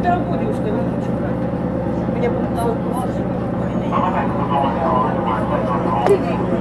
1,5 года уже не хочу брать. У меня был 40 Thank you.